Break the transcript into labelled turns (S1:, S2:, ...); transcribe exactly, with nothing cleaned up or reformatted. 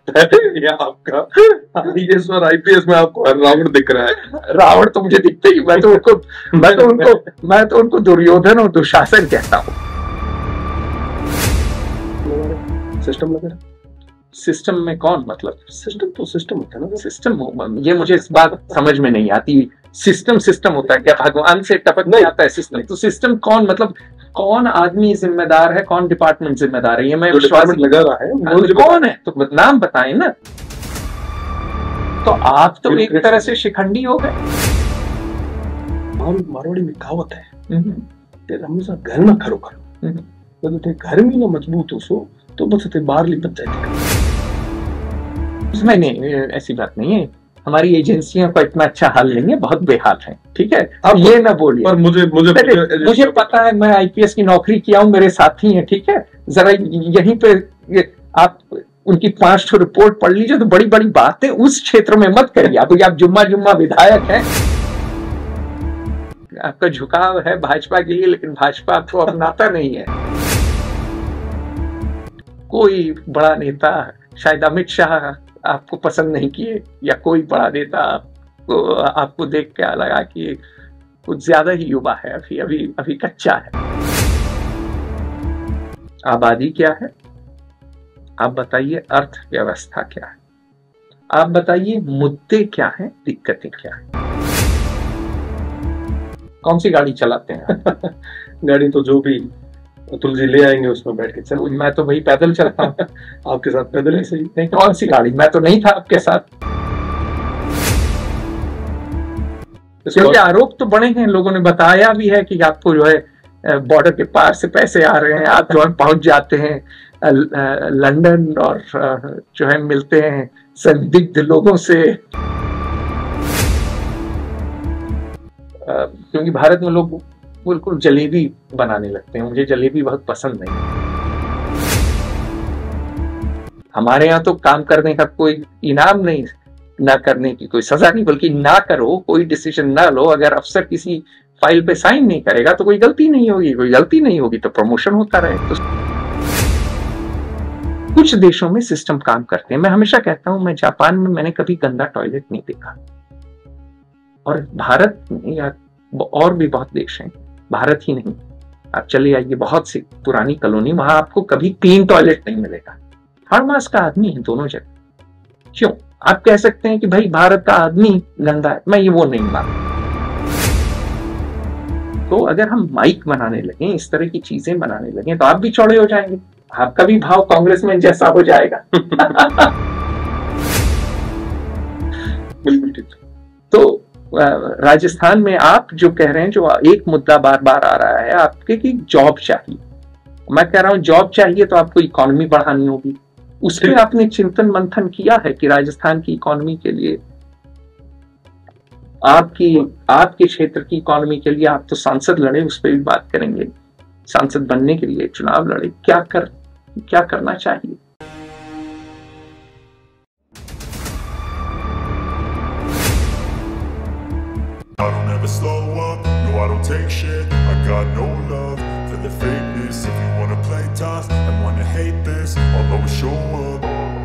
S1: लगता है या आपका आईएएस और आईपीएस में आपको रावण दिख रहा है?
S2: रावण तो मुझे दिखते ही, मैं तो उनको मैं तो उनको मैं तो उनको दुर्योधन और दुशासन कहता हूँ।
S1: सिस्टम लग रहा है।
S2: सिस्टम में कौन, मतलब
S1: सिस्टम तो सिस्टम होता है ना।
S2: सिस्टम, ये मुझे इस बात समझ में नहीं आती। सिस्टम सिस्टम होता है क्या? भगवान से टपक नहीं आता है सिस्टम? तो सिस्टम कौन, मतलब कौन आदमी जिम्मेदार है, कौन डिपार्टमेंट जिम्मेदार है? ये मैं विश्वास
S1: लगा रहा है
S2: मुझे कौन है, तो नाम बताएं ना। तो आप तो एक तरह से शिखंडी हो गए।
S1: मारवाड़ी में कहावत है, तेरा हमेशा घर ना खरो करो, तो ते घर में ना मजबूत हो सो तो बस ते बाहर ली पंचायत।
S2: उसमें नहीं, ऐसी बात नहीं है। हमारी एजेंसियों का इतना अच्छा हाल नहीं है, बहुत बेहाल है, ठीक है? अब ये ना बोलिए।
S1: पर मुझे मुझे
S2: मुझे पता है, मैं आईपीएस की नौकरी किया हूं, मेरे साथी हैं, ठीक है? जरा यहीं पे आप उनकी पांच ठो रिपोर्ट पढ़ लीजिए, तो बड़ी बड़ी बातें उस क्षेत्र में मत करिए। आप आप जुम्मा जुम्मा विधायक हैं, आपका झुकाव है भाजपा के लिए, लेकिन भाजपा आपको अपनाता नहीं है। कोई बड़ा नेता, शायद अमित शाह आपको पसंद नहीं किए, या कोई बड़ा नेता आपको आपको देख के लगा कि कुछ ज्यादा ही युवा है, अभी अभी अभी कच्चा है। आबादी क्या है आप बताइए, अर्थव्यवस्था क्या है आप बताइए, मुद्दे क्या हैं, दिक्कतें क्या हैं? कौन सी गाड़ी चलाते हैं?
S1: गाड़ी तो जो भी तुलसी ले आएंगे उसमें बैठ के चल।
S2: मैं तो भाई पैदल चलता हूँ।
S1: आपके साथ पैदल ही सही।
S2: नहीं, कौन सी गाड़ी? मैं तो नहीं था आपके साथ। क्योंकि आरोप तो बड़े हैं, लोगों ने बताया भी है कि आपको जो है बॉर्डर के पार से पैसे आ रहे हैं, आप जो है पहुंच जाते हैं लंदन और जो है मिलते हैं संदिग्ध लोगों से। क्योंकि भारत में लोग बिल्कुल जलेबी बनाने लगते हैं, मुझे जलेबी बहुत पसंद नहीं। हमारे यहाँ तो काम करने का कोई इनाम नहीं, ना करने की कोई सजा नहीं, बल्कि ना करो, कोई डिसीजन ना लो। अगर अफसर किसी फाइल पे साइन नहीं करेगा तो कोई गलती नहीं होगी, कोई गलती नहीं होगी तो प्रमोशन होता रहे। तो कुछ देशों में सिस्टम काम करते हैं। मैं हमेशा कहता हूं, मैं जापान में मैंने कभी गंदा टॉयलेट नहीं देखा, और भारत में या और भी बहुत देश हैं, भारत ही नहीं, आप चले आइए बहुत सी पुरानी कॉलोनी, वहां आपको कभी क्लीन टॉयलेट नहीं मिलेगा। हर मास का आदमी है दोनों जगह। क्यों? आप कह सकते हैं कि भाई भारत का आदमी गंदा है, मैं ये वो नहीं मानता। तो अगर हम माइक बनाने लगे, इस तरह की चीजें बनाने लगे, तो आप भी चौड़े हो जाएंगे, आपका भी भाव कांग्रेस में जैसा हो जाएगा।
S1: बिल्कुल ठीक।
S2: तो राजस्थान में आप जो कह रहे हैं, जो एक मुद्दा बार बार आ रहा है आपके कि जॉब चाहिए, मैं कह रहा हूं जॉब चाहिए तो आपको इकोनॉमी बढ़ानी होगी। उस पर आपने चिंतन मंथन किया है कि राजस्थान की इकोनॉमी के लिए, आपकी आपके क्षेत्र की इकोनॉमी के लिए आप तो सांसद लड़े, उस पर भी बात करेंगे। सांसद बनने के लिए चुनाव लड़े, क्या कर क्या करना चाहिए?
S3: I don't ever slow up, no I don't take shit. I got no love for the fakeness. If you wanna play tough and wanna hate this, I'll always show up.